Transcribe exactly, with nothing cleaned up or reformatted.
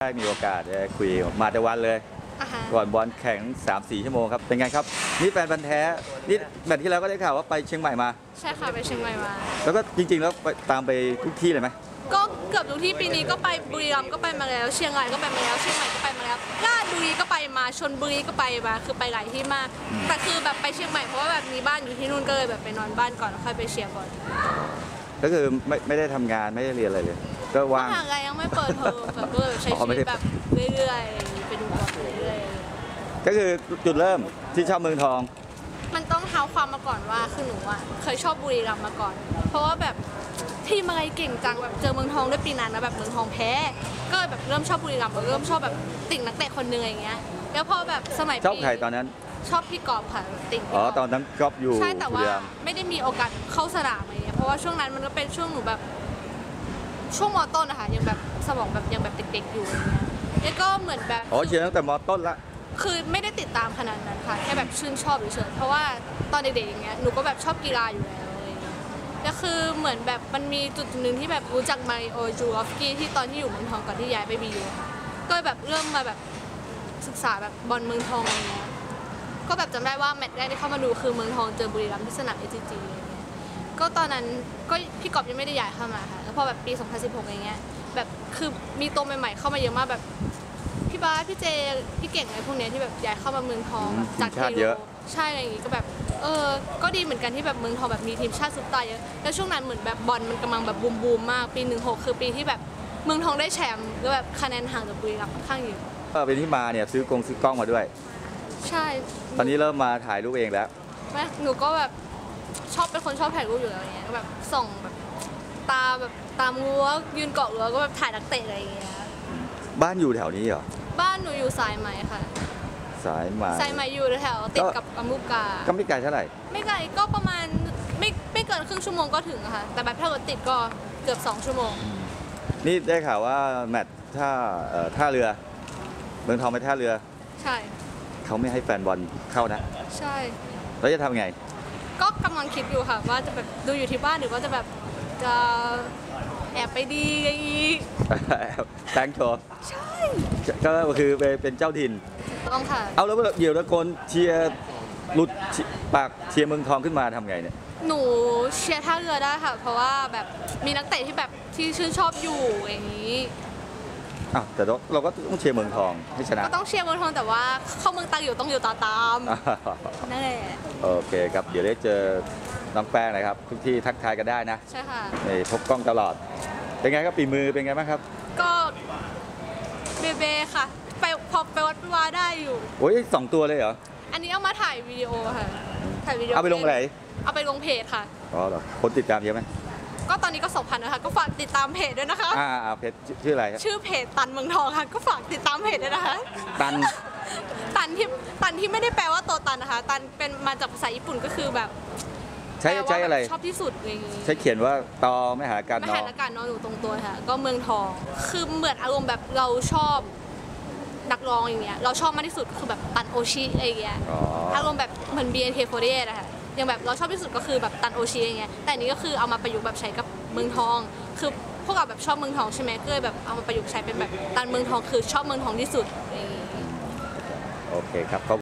ได้มีโอกาสได้คุยมาแต่วันเลยก่อนบอลแข่ง สามสี่ ชั่วโมงครับเป็นไงครับนี่แฟนพันธ์แท้นี่แบบที่แล้วก็ได้ข่าวว่าไปเชียงใหม่มาใช่ค่ะไปเชียงใหม่มาแล้วก็จริงๆแล้วไปตามไปทุกที่เลยไหมก็เกือบทุกที่ปีนี้ก็ไปบุรีรัมย์ก็ไปมาแล้วเชียงรายก็ไปมาแล้วเชียงใหม่ก็ไปมาแล้วราชบุรีก็ไปมาชลบุรีก็ไปมาคือไปหลายที่มากแต่คือแบบไปเชียงใหม่เพราะว่าแบบมีบ้านอยู่ที่นู่นก็เลยแบบไปนอนบ้านก่อนแล้วค่อยไปเชียงก่อนก็คือไม่ไม่ได้ทำงานไม่ได้เรียนอะไรเลยก็ว่างมหาลัยยังไม่เปิดเทอมแบบก็ใช้ชีวิตแบบเรื่อยๆไปดูบอลเรื่อยก็คือจุดเริ่มที่ชอบเมืองทองมันต้องเท้าความมาก่อนว่าคือหนูอ่ะเคยชอบบุรีรัมย์มาก่อนเพราะว่าแบบทีมอะไรเก่งจังแบบเจอเมืองทองด้วยปีนั้นนะแบบเมืองทองแพ้ก็แบบเริ่มชอบบุรีรัมย์เริ่มชอบแบบติ่งนักเตะคนนึงอย่างเงี้ยแล้วพอแบบสมัยชอบใครตอนนั้นชอบพี่กอบค่ะติ่งอ๋อตอนนั้นกอบอยู่ใช่แต่ว่าไม่ได้มีโอกาสเข้าสนามอะไรเงี้ยเพราะว่าช่วงนั้นมันก็เป็นช่วงหนูแบบช่วงม.ต้นนะคะยังแบบสมองแบบยังแบบเด็กๆอยู่อะไรเงี้ยแล้วก็เหมือนแบบอ๋อเชียร์ตั้งแต่ม.ต้นละคือไม่ได้ติดตามขนาดนั้นค่ะแค่แบบชื่นชอบเฉยๆเพราะว่าตอนเด็กๆอย่างเงี้ยหนูก็แบบชอบกีฬาอยู่แล้วอะไรเงี้ยแล้วคือเหมือนแบบมันมีจุดหนึ่งที่แบบรู้จักมาริโอจูรอฟสกี้ที่ตอนที่อยู่เมืองทองก่อนที่ย้ายไปบียูก็แบบเริ่มมาแบบศึกษาแบบบอลเมืองทองอะไรเงี้ยก็แบบจำได้ว่าแมตช์แรกที่เข้ามาดูคือเมืองทองเจอบุรีรัมย์ที่สนาม เอ ที จี อะไรเงี้ยก็ตอนนั้นก็พี่กอบยังไม่ได้ย้ายเข้ามาค่ะแล้วพอแบบปีสองพันสิบหกอะไรเงี้ยแบบคือมีตัวใหม่ๆเข้ามาเยอะมากแบบพี่บาสพี่เจพี่เก่งอะไรพวกนี้ที่แบบย้ายเข้ามาเมืองทองจากทีมเยอะใช่อะไรอย่างงี้ก็แบบเออก็ดีเหมือนกันที่แบบเมืองทองแบบมีทีมชาติซุปตาเยอะแล้วช่วงนั้นเหมือนแบบบอลมันกำลังแบบบูมบูมมากปีหนึ่งหกคือปีที่แบบเมืองทองได้แชมป์แล้วแบบคะแนนห่างจากบุรีรัมย์ค่อนข้างเยอะเออเป็นที่มาเนี่ยซื้อกงซื้อกล้องมาด้วยใช่ตอนนี้เริ่มมาถ่ายรูปเองแล้วแม่หนูก็แบบชอบเป็นคนชอบถ่ายรูปอยู่แล้วอย่างเงี้ยแบบส่องแบบตาแบบตามรั้วยืนเกาะรั้วก็แบบถ่ายนักเตะอะไรอย่างเงี้ยบ้านอยู่แถวนี้เหรอบ้านหนูอยู่สายไหมค่ะสายไหมสายไหมอยู่แถวติดกับอมุกาก็ไม่ไกลเท่าไหร่ไม่ไกลก็ประมาณไม่ไม่เกินครึ่งชั่วโมงก็ถึงค่ะแต่แบบถ้ารถติดก็เกือบสองชั่วโมงนี่ได้ข่าวว่าแมตช์ท่าท่าเรือเมืองทองไปท่าเรือใช่เขาไม่ให้แฟนบอลเข้านะใช่แล้วจะทำไงก็กำลังคิดอยู่ค่ะว่าจะแบบดูอยู่ที่บ้านหรือว่าจะแบบจะแอบไปดีอย่างนี้แตงโชว์ใช่ก็คือเป็นเจ้าถิ่นต้องค่ะเอาแล้วเดี๋ยวตะโกนเชียร์หลุดปากเชียร์เมืองทองขึ้นมาทำไงเนี่ยหนูเชียร์ท่าเรือได้ค่ะเพราะว่าแบบมีนักเตะที่แบบที่ชื่นชอบอยู่อย่างนี้อ้าวแต่เราก็ต้องเชียร์เมืองทองให้ชนะก็ต้องเชียร์เมืองทองแต่ว่าเข้าเมืองตังอยู่ต้องอยู่ตาตามนั่นแหละโอเคครับเดี๋ยวได้เจอน้องแป้งนะครับทุกที่ทักทายกันได้นะใช่ค่ะนี่พบกล้องตลอดเป็นไงครับปีมือเป็นไงบ้างครับก็เบเบค่ะไปพอไปวัดวาได้อยู่โอ้ยสองตัวเลยเหรออันนี้เอามาถ่ายวิดีโอค่ะถ่ายวิดีโอเอาไปลงไหนเอาไปลงเพจค่ะอ๋อเหรอคนติดตามเยอะไหมก็ตอนนี้ก็สองพันนะคะก็ฝากติดตามเพจด้วยนะคะอ่าเพจชื่ออะไรชื่อเพจตันเมืองทองค่ะก็ฝากติดตามเพจด้วยนะคะตันตันที่ตันที่ไม่ได้แปลว่าโตตันนะคะตันเป็นมาจากภาษาญี่ปุ่นก็คือแบบใช้ใช้อะไรชอบที่สุดเลยใช้เขียนว่าตอไม่หาการนอไม่หาการนอนอยู่ตรงตัวค่ะก็เมืองทองคือเหมือนอารมณ์แบบเราชอบนักร้องอย่างเงี้ยเราชอบมากที่สุดคือแบบตันโอชิอะไรอย่างเงี้ยอารมณ์แบบเหมือน บี เอ็น เค โฟร์ตี้เอท นะคะอย่างแบบเราชอบที่สุดก็คือแบบตันโอชิอย่างเงี้ยแต่นี้ก็คือเอามาประยุกต์แบบใช้กับเมืองทองคือพวกเราแบบชอบเมืองทองใช่ไหมก็เลยแบบเอามาประยุกต์ใช้เป็นแบบตันเมืองทองคือชอบเมืองทองที่สุดโอเคครับ